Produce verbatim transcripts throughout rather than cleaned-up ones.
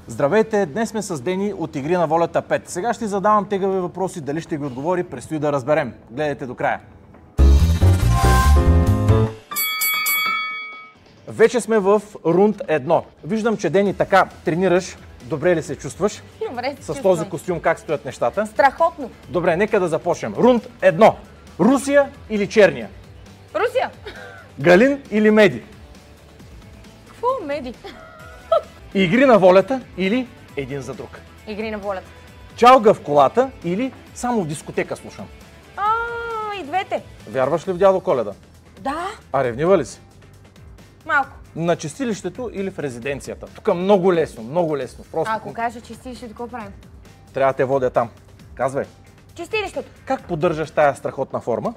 Здравейте, днес сме с Дени от Игри на волята пет. Сега ще задавам тегави въпроси, дали ще ги отговори, предстои да разберем. Гледайте до края. Вече сме в рунд едно. Виждам, че Дени така тренираш. Добре ли се чувстваш? Добре, се С чувствам. този костюм как стоят нещата? Страхотно. Добре, нека да започнем. Рунд едно. Русия или Черния? Русия. Галин или Меди? Какво меди? Игри на волята или един за друг? Игри на волята. Чалга в колата или само в дискотека слушам? А, и двете. Вярваш ли в дядо Коледа? Да, А ревнива ли си? малко. На чистилището или в резиденцията? Тук много лесно, много лесно. Просто А, ако кажа чистилището, какво правим? трябва да те водя там. Казвай, Чистилището. как поддържаш тая страхотна форма?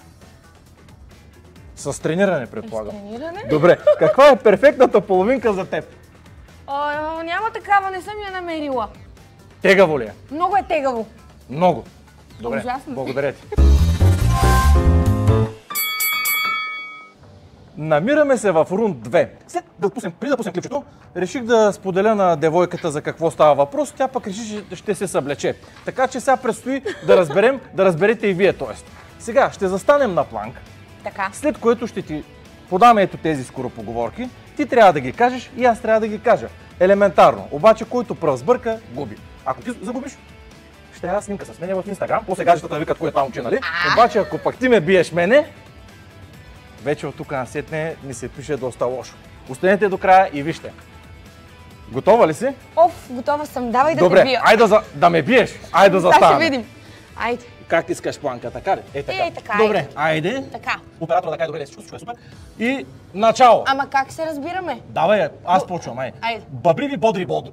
С трениране, предполагам. Трениране? Добре, каква е перфектната половинка за теб? А, няма такава, не съм я намерила. Тегаво ли е? Много е тегаво. Много. Добре, Ужасно. благодаря ти. Намираме се в рунд две. След да пуснем, преди да пуснем клипчето, реших да споделя на девойката за какво става въпрос. Тя пък реши, че ще се съблече. Така че сега предстои да разберем, да разберете и вие, т.е. Сега ще застанем на планк, Така. след което ще ти подам ето тези скоропоговорки. Ти трябва да ги кажеш и аз трябва да ги кажа. Елементарно. Обаче, който пръв сбърка, губи. Ако ти загубиш, ще я снимка с мене в Инстаграм. После гаджетата да викат кое е това момче, нали? Обаче, ако пък ти ме биеш мене, вече от тук насетне ни се пише доста лошо. Останете до края и вижте. Готова ли си? Оф, готова съм. Давай да Добре, те бия. айде да, за... да ме биеш. Айде да Да, заставаме. ще видим. Айде. Как искаш планка, така ли? Е, така. Е, така, Добре, айде. Така. Оператора така е добре, да се чувстваш, е супер. И начало. Ама как се разбираме? Давай, аз почвам, ай. Айде. Бъбриви, бодри, бодри.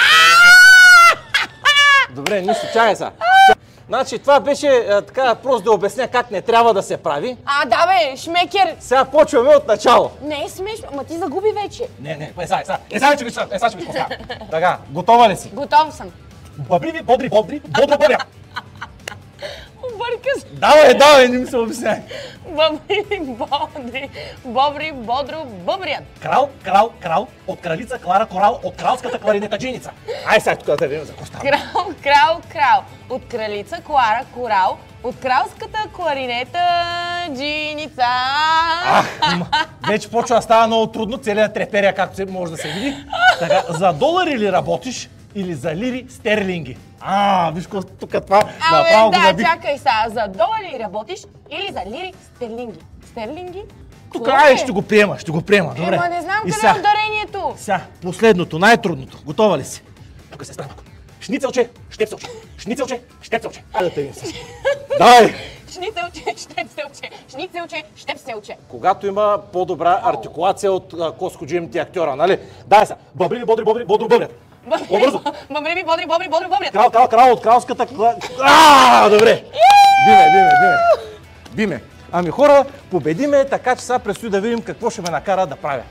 Добре, нищо, чакай сега. Значи това беше а, така просто да обясня как не трябва да се прави. А, да бе, шмекер. Сега почваме от начало. Не е смешно, ама ти загуби вече. Не, не, е сега, е сега, е сега, че го е сега, че го споска. Така, готова ли си? Готов съм. Бъбриви, бодри, бодри, бодро, бъбря. Обърка се. Давай, давай, не ми се обясняй. Бъбри, бодри, бобри, бодро, бъбрят. Крал, крал, крал, от кралица Клара Корал, от кралската кларинетаджиница. Ай сега тук да видим за какво става. Крал, крал, крал. От кралица Клара Корал, от кралската кларинета джиница. Ах, ма, вече почва да става много трудно, целият треперя, както се може да се види. Така, за долари ли работиш или за лири стерлинги? А, виж какво тук това направо го Абе, да, набих. чакай сега. За долари работиш или за лири стерлинги? Стерлинги? Тук, Кое ай, е? ще го приема, ще го приема, добре. Ема не знам И къде сега, е ударението. Сега, последното, най-трудното. Готова ли си? Тук се справя. Шницелче, щепселче, шницелче, щепселче. Айде да те видим сега. Давай! Шницелче, щепселче, шницелче, щепселче. Когато има по-добра артикулация от косходжимите актьора, нали? Дай сега. Бъбри, бодри, бодри, бодро, бъбрят. По-бързо. Бъбри, бодри, бобри, бодро, бъбрят. Крал, крал, крал от кралската... Ааа, добре. Биме, биме, биме. Биме. Ами хора, победиме, така че сега предстои да видим какво ще ме накара да правя.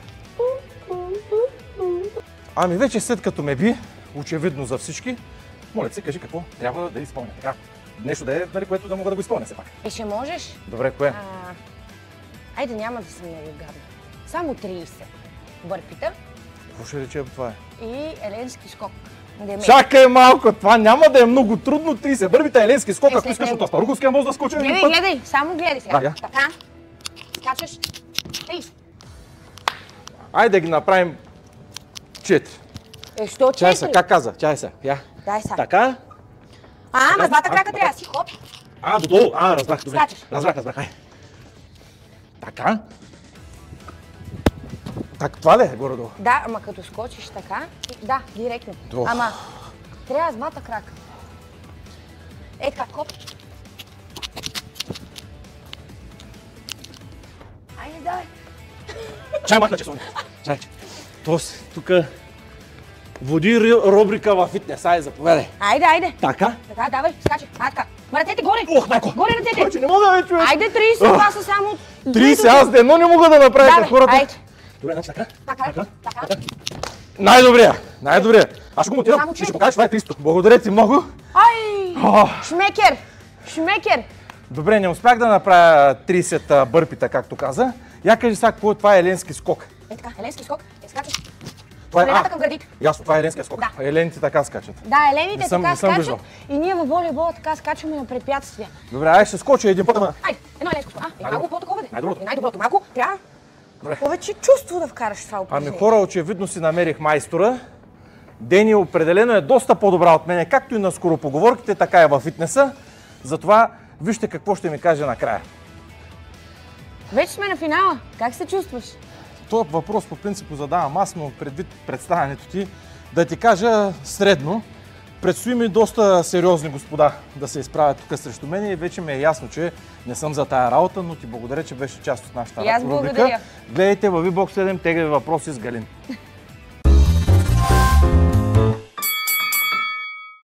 Ами вече след като ме би, очевидно за всички, моля ти се, кажи какво трябва да изпълня. Така, нещо да е, нали, което да мога да го изпълня все пак. И ще можеш? Добре, кое? А, айде, няма да съм много гадна. Само трийсет бърпита Какво ще рече това е? и еленски скок. Да ме- Чакай малко, това няма да е много трудно. трийсет бърбита, еленски скок, Е, ако след искаш него. от Аспаруговския мост да скочим един Гледай, път. гледай, само гледай сега. Да, я. Така. Скачаш. трийсет. Айде да ги направим четири. Е, що Чай са, четири? как каза? Чай са. Я. Дай сега. Така. А, ама с двата А, крака така. трябва да си хоп. А, додолу. А, разбрах. Добре. Скачаш. Разбрах, разбрах. Ай. Така. Так, това ли е горе-долу? Да, ама като скочиш така, да, директно. Ох. Ама трябва с двата крака. Е, така, хоп. Айде, давай. Чай махна часовник. Чай. Тоест, тук води ри- рубрика във фитнес. Ай, заповядай. Айде, айде. Така. Така, давай, скачай. А, така. Ма ръцете горе. Ох, майко. Горе ръцете. Вече не мога да ме чуеш. Айде, трийсет, това са само... трийсет, аз да едно не мога да направя Давай, като хората. айде. Добре, значи така. Така, така. Най-добрия, най-добрия. Аз ще го мотивам Само и ще четири. покажеш това е трийсет. Благодаря ти много. Ай! О, Шмекер! Шмекер! добре, не успях да направя трийсет а, бърпита, както каза. Я кажи сега какво е това еленски скок. Е така, еленски скок. Е, скачаш. Това е, Средата а, към гърдите. ясно, това е еленския скок. Да. Елените така скачат. Да, елените Не съм- така не съм скачат виждал. и ние във волейбола така скачаме на препятствия. Добре, ай ще скоча един път, ама... Айде, едно еленско. А, е малко по-такова де. Най-доброто. Е най-доброто. Малко трябва Добре. повече чувство да вкараш в това Ами упражнение. хора, очевидно си намерих майстора. Дени определено е доста по-добра от мене, както и на скоропоговорките, така и във фитнеса. Затова вижте какво ще ми каже накрая. Вече сме на финала. Как се чувстваш? Този въпрос по принцип го задавам аз, но предвид представянето ти, да ти кажа средно. Предстои ми доста сериозни господа да се изправят тук срещу мен и вече ми е ясно, че не съм за тая работа, но ти благодаря, че беше част от нашата И аз рубрика. благодаря. Гледайте във ви бокс седем тегави въпроси с Галин.